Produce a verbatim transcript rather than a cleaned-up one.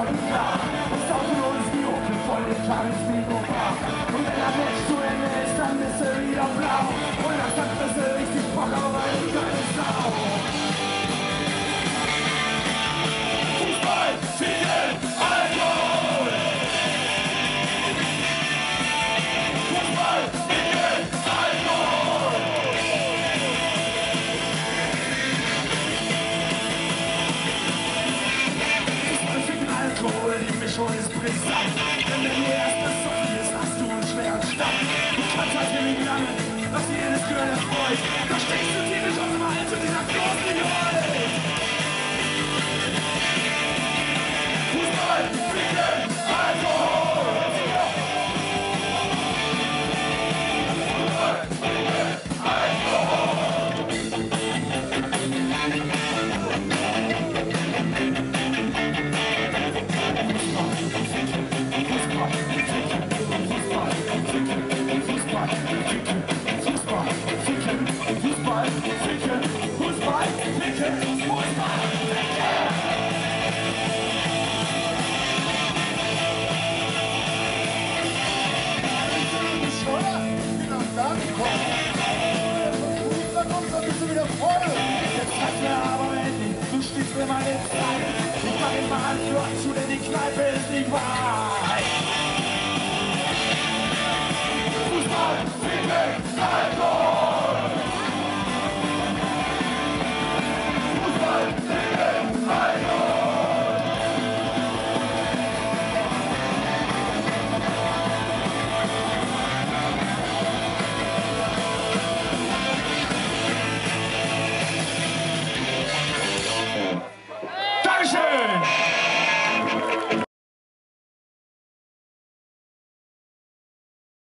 klar. Und saufen uns die Oke voll den kleinen Spiegelbach. Und wenn das Match zu Ende ist, dann bist du wieder blau. Und das hat Frisse richtig Bock auf eine geile Sau. Fußball, Ziegen, Alkohol! Fußball, Ziegen, Alkohol! Fußball, Ziegen, Alkohol, die Mischung ist brisant. Denn wenn du erst besoffen bist, hast du einen schweren Stand. Du kannst halt nicht lange, was jedes Girl erfreut. Da steckst du tierisch aus dem Hals und dieser Kloß nicht heult.